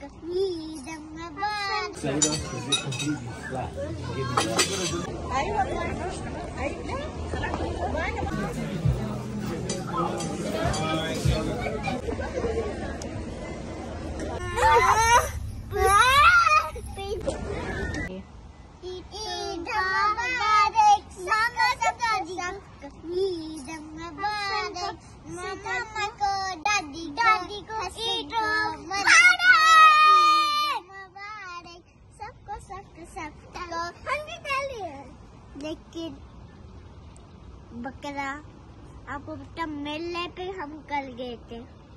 लेकिन बकरा आपको तब मिलने पे हम कल गए थे।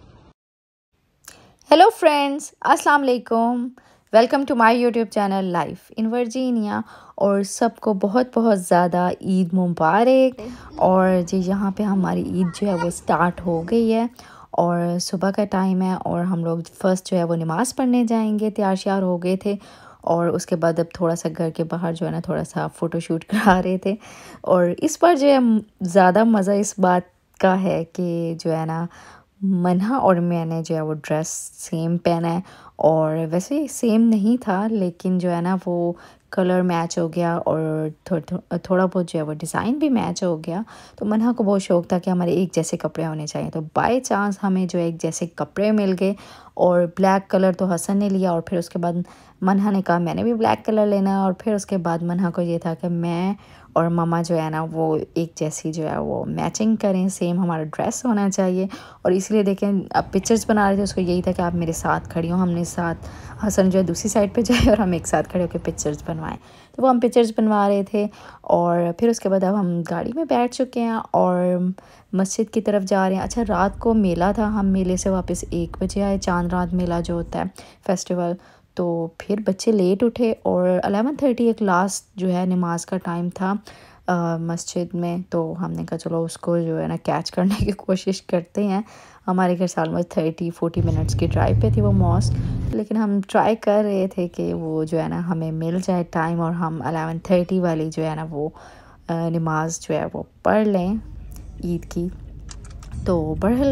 हेलो फ्रेंड्स, अस्सलाम वालेकुम। Welcome to my YouTube channel life in Virginia. और सबको बहुत बहुत ज़्यादा ईद मुबारक। और जी यहाँ पे हमारी ईद जो है वो स्टार्ट हो गई है और सुबह का टाइम है और हम लोग फर्स्ट जो है वो नमाज़ पढ़ने जाएंगे, तैयार श्यार हो गए थे। और उसके बाद अब थोड़ा सा घर के बाहर जो है ना थोड़ा सा फ़ोटोशूट करा रहे थे। और इस बार जो है ज़्यादा मज़ा इस बात का है कि जो है ना मन्हा और मैंने जो है वो ड्रेस सेम पहना है। और वैसे सेम नहीं था लेकिन जो है ना वो कलर मैच हो गया और थोड़ा बहुत जो है वो डिज़ाइन भी मैच हो गया। तो मन्हा को बहुत शौक़ था कि हमारे एक जैसे कपड़े होने चाहिए। तो बाय चांस हमें जो एक जैसे कपड़े मिल गए और ब्लैक कलर तो हसन ने लिया और फिर उसके बाद मन्हा ने कहा मैंने भी ब्लैक कलर लेना है। और फिर उसके बाद मन्हा को ये था कि मैं और मम्मा जो है ना वो एक जैसी जो है वो मैचिंग करें, सेम हमारा ड्रेस होना चाहिए। और इसलिए देखें अब पिक्चर्स बना रहे थे, उसको यही था कि आप मेरे साथ खड़ी हो, हमने साथ हसन जो है दूसरी साइड पे जाए और हम एक साथ खड़े होकर पिक्चर्स बनवाएं। तो वो हम पिक्चर्स बनवा रहे थे। और फिर उसके बाद अब हम गाड़ी में बैठ चुके हैं और मस्जिद की तरफ जा रहे हैं। अच्छा, रात को मेला था, हम मेले से वापस 1 बजे आए। चांद रात मेला जो होता है फेस्टिवल। तो फिर बच्चे लेट उठे और 11:30 एक लास्ट जो है नमाज का टाइम था मस्जिद में। तो हमने कहा चलो उसको जो है ना कैच करने की कोशिश करते हैं। हमारे घर से ऑलमोस्ट 30-40 मिनट्स की ड्राइव पे थी वो मॉस्क, लेकिन हम ट्राई कर रहे थे कि वो जो है ना हमें मिल जाए टाइम और हम 11:30 वाली जो है ना वो नमाज जो है वो पढ़ लें ईद की। तो बहरहाल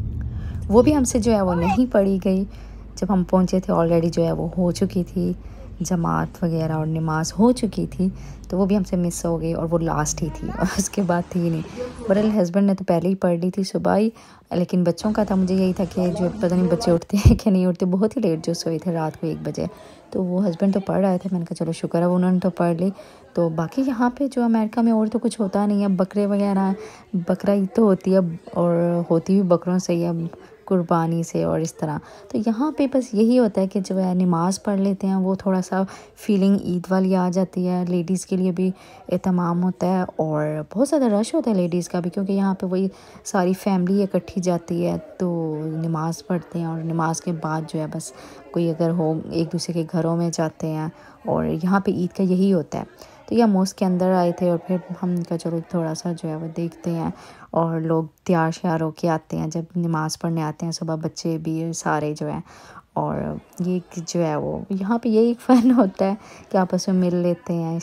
वो भी हमसे जो है वो नहीं पढ़ी गई। जब हम पहुंचे थे ऑलरेडी जो है वो हो चुकी थी जमात वगैरह और नमाज हो चुकी थी। तो वो भी हमसे मिस हो गई और वो लास्ट ही थी और उसके बाद थी नहीं। बहरहाल हस्बैंड ने तो पहले ही पढ़ ली थी सुबह ही, लेकिन बच्चों का था मुझे यही था कि जो पता नहीं बच्चे उठते हैं कि नहीं उठते, बहुत ही लेट जो सोए थे रात को 1 बजे। तो वो हस्बैंड तो पढ़ रहे थे, मैंने कहा चलो शुक्र है उन्होंने तो पढ़ ली। तो बाकी यहाँ पे जो अमेरिका में और तो कुछ होता नहीं है, बकरे वगैरह बकरा ईद तो होती है और होती भी बकरों से ही है, कुर्बानी से और इस तरह। तो यहाँ पे बस यही होता है कि जो है नमाज़ पढ़ लेते हैं, वो थोड़ा सा फीलिंग ईद वाली आ जाती है। लेडीज़ के लिए भी एहतमाम होता है और बहुत ज़्यादा रश होता है लेडीज़ का भी, क्योंकि यहाँ पे वही सारी फैमिली इकट्ठी जाती है। तो नमाज़ पढ़ते हैं और नमाज के बाद जो है बस कोई अगर हो एक दूसरे के घरों में जाते हैं। और यहाँ पे ईद का यही होता है। तो यह मॉस्क के अंदर आए थे और फिर हम कहा चलो थोड़ा सा जो है वो देखते हैं। और लोग तैयार श्यार होके आते हैं जब नमाज़ पढ़ने आते हैं सुबह, बच्चे भी सारे जो हैं। और ये जो है वो यहाँ पे यही फ़न होता है कि आपस में मिल लेते हैं।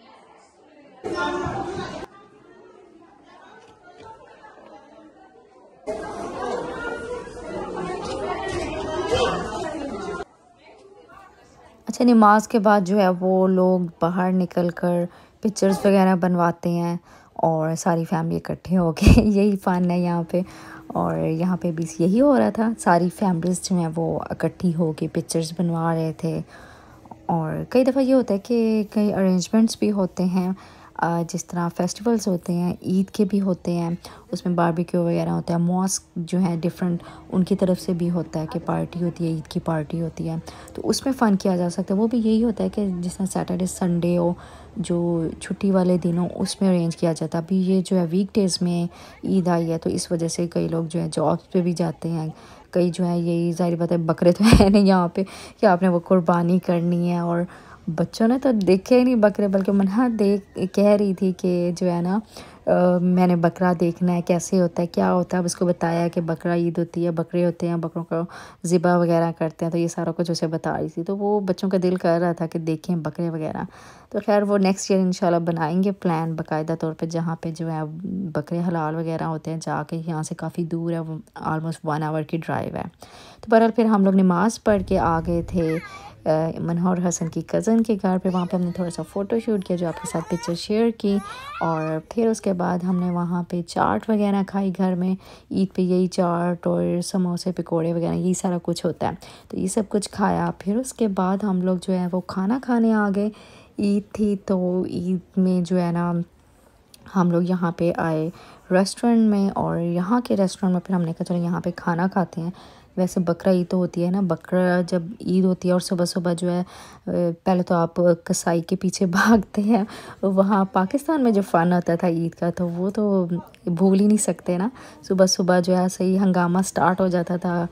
अच्छा, नमाज के बाद जो है वो लोग बाहर निकल कर पिक्चर्स वगैरह बनवाते हैं और सारी फैमिली इकट्ठे हो के यही फ़न है यहाँ पे। और यहाँ पे भी यही हो रहा था, सारी फैमिलीज़ जो हैं वो इकट्ठी हो के पिक्चर्स बनवा रहे थे। और कई दफ़ा ये होता है कि कई अरेंजमेंट्स भी होते हैं, जिस तरह फेस्टिवल्स होते हैं, ईद के भी होते हैं, उसमें बारबेक्यू वगैरह होता है। मॉस्क जो है डिफरेंट उनकी तरफ से भी होता है कि पार्टी होती है, ईद की पार्टी होती है, तो उसमें फ़न किया जा सकता है। वो भी यही होता है कि जिस तरह सैटरडे संडे हो, जो छुट्टी वाले दिन हो, उसमें अरेंज किया जाता है। अभी ये जो है वीक डेज़ में ईद आई है तो इस वजह से कई लोग जो है जॉब्स पे भी जाते हैं। कई जो है यही ज़ाहिर बात है बकरे तो है नहीं यहाँ पे कि आपने वो कुर्बानी करनी है। और बच्चों ने तो देखे ही नहीं बकरे, बल्कि मन्हा कह रही थी कि जो है ना मैंने बकरा देखना है, कैसे होता है, क्या होता है। अब उसको बताया कि बकरा ईद होती है, बकरे होते हैं, बकरों को ज़िबा वगैरह करते हैं। तो ये सारा कुछ उसे बता रही थी, तो वो बच्चों का दिल कर रहा था कि देखें बकरे वगैरह। तो खैर वो नेक्स्ट ईयर इंशाल्लाह बनाएंगे प्लान बाकायदा तौर पे, जहाँ पे जो है बकरे हलाल वगैरह होते हैं। जाके यहाँ से काफ़ी दूर है, वो ऑलमोस्ट 1 आवर की ड्राइव है। तो बहरहाल फिर हम लोग नमाज़ पढ़ के आ गए थे मनोहर हसन की कज़न के घर पे। वहाँ पे हमने थोड़ा सा फ़ोटो शूट किया, जो आपके साथ पिक्चर शेयर की, और फिर उसके बाद हमने वहाँ पे चाट वगैरह खाई घर में। ईद पे यही चाट और समोसे पकोड़े वगैरह यही सारा कुछ होता है, तो ये सब कुछ खाया। फिर उसके बाद हम लोग जो है वो खाना खाने आ गए। ईद थी तो ईद में जो है ना हम लोग यहाँ पे आए रेस्टोरेंट में, और यहाँ के रेस्टोरेंट में फिर हमने कहा चलो यहाँ पे खाना खाते हैं। वैसे बकरा ईद तो होती है ना, बकरा जब ईद होती है और सुबह सुबह जो है पहले तो आप कसाई के पीछे भागते हैं। वहाँ पाकिस्तान में जो फ़न होता था ईद का, तो वो तो भूल ही नहीं सकते ना। सुबह सुबह जो है सही हंगामा स्टार्ट हो जाता था।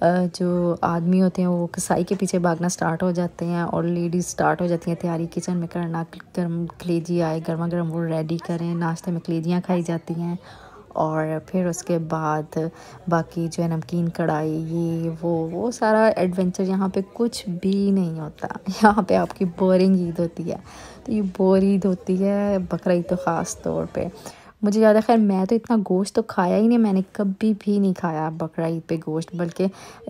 जो आदमी होते हैं वो कसाई के पीछे भागना स्टार्ट हो जाते हैं, और लेडीज़ स्टार्ट हो जाती हैं तैयारी किचन में करना। गर्म कलेजी आए गर्मा गर्म वो रेडी करें, नाश्ते में कलेजियाँ खाई जाती हैं। और फिर उसके बाद बाकी जो है नमकीन कढ़ाई ये वो सारा एडवेंचर यहाँ पे कुछ भी नहीं होता। यहाँ पे आपकी बोरिंग ईद होती है, तो ये बोर ईद होती है बकरा ईद तो ख़ास तौर पे। मुझे याद है, खैर मैं तो इतना गोश्त तो खाया ही नहीं, मैंने कभी भी नहीं खाया बकरा ईद पे गोश्त। बल्कि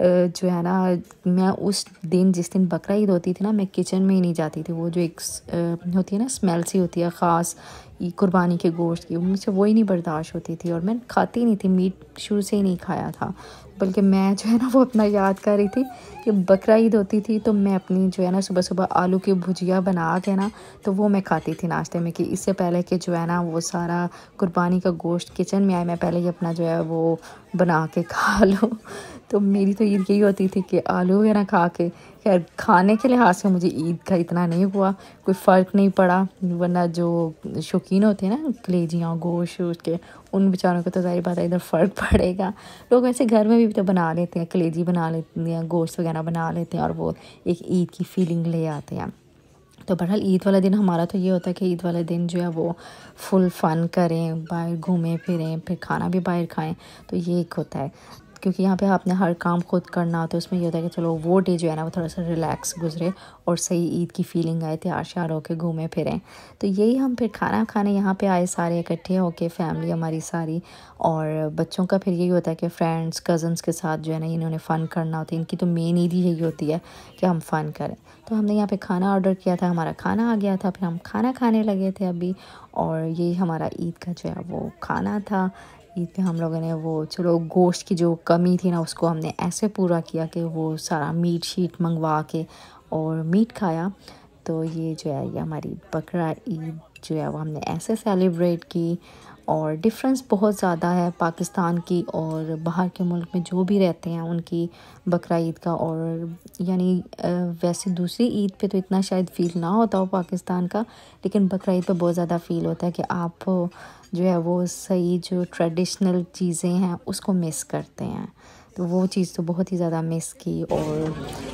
जो है ना मैं उस दिन जिस दिन बकरा ईद होती थी ना, मैं किचन में ही नहीं जाती थी। वो जो एक होती है ना स्मेल सी होती है ख़ास कुर्बानी के गोश्त की, मुझसे वो ही नहीं बर्दाश्त होती थी, और मैं खाती नहीं थी मीट, शुरू से ही नहीं खाया था। बल्कि मैं जो है ना वो अपना याद कर रही थी कि बकरा ईद होती थी तो मैं अपनी जो है ना सुबह सुबह आलू की भुजिया बना के ना, तो वो मैं खाती थी नाश्ते में, कि इससे पहले कि जो है ना वो सारा कुर्बानी का गोश्त किचन में आए, मैं पहले ही अपना जो है वो बना के खा लूँ। तो मेरी तो ईद यही होती थी कि आलू वगैरह खा के। खैर खाने के लिहाज से मुझे ईद का इतना नहीं हुआ, कोई फ़र्क नहीं पड़ा, वरना जो शौकीन होते हैं ना कलेजियाँ गोश्त के, उन बेचारों को तो ज़ाहिर बात है इधर फ़र्क पड़ेगा। लोग ऐसे घर में भी तो बना लेते हैं, कलेजी बना लेते हैं, गोश्त वगैरह बना लेते हैं, और वो एक ईद की फ़ीलिंग ले आते हैं। तो बहरहाल ईद वाला दिन हमारा तो ये होता है कि ईद वाले दिन जो है वो फुल फ़न करें, बाहर घूमें फिरें, फिर खाना भी बाहर खाएं। तो ये एक होता है, क्योंकि यहाँ पे आपने हर काम खुद करना, तो उसमें ये होता है कि चलो वो डे जो है ना वो थोड़ा सा रिलैक्स गुजरे और सही ईद की फीलिंग आए, तैयार श्यार होके घूमें फिरें। तो यही हम फिर खाना खाने यहाँ पे आए सारे इकट्ठे होके, फैमिली हमारी सारी। और बच्चों का फिर यही होता है कि फ्रेंड्स कज़न्स के साथ जो है ना इन्होंने फ़न करना होता है। इनकी तो मेन ईद ही यही होती है कि हम फ़न करें। तो हमने यहाँ पे खाना ऑर्डर किया था, हमारा खाना आ गया था, फिर हम खाना खाने लगे थे अभी। और ये हमारा ईद का जो है वो खाना था। ईद पे हम लोगों ने वो चलो गोश्त की जो कमी थी ना उसको हमने ऐसे पूरा किया कि वो सारा मीट शीट मंगवा के और मीट खाया। तो ये जो है ये हमारी बकरा ईद जो है वो हमने ऐसे सेलिब्रेट की। और डिफरेंस बहुत ज़्यादा है पाकिस्तान की और बाहर के मुल्क में जो भी रहते हैं उनकी बकरा ईद का। और यानी वैसे दूसरी ईद पे तो इतना शायद फ़ील ना होता हो पाकिस्तान का, लेकिन बकरा ईद पे बहुत ज़्यादा फ़ील होता है कि आप जो है वो सही जो ट्रेडिशनल चीज़ें हैं उसको मिस करते हैं। तो वो चीज़ तो बहुत ही ज़्यादा मिस की। और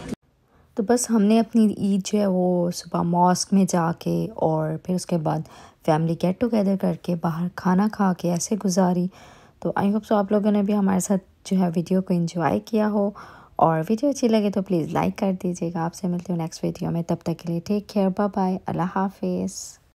तो बस हमने अपनी ईद जो है वो सुबह मॉस्क में जाके और फिर उसके बाद फैमिली गेट टुगेदर करके बाहर खाना खा के ऐसे गुजारी। तो आई होप सो आप लोगों ने भी हमारे साथ जो है वीडियो को एंजॉय किया हो, और वीडियो अच्छी लगे तो प्लीज़ लाइक कर दीजिएगा। आपसे मिलती हूँ नेक्स्ट वीडियो में, तब तक के लिए टेक केयर, बाय बाय, अल्लाह हाफिज़।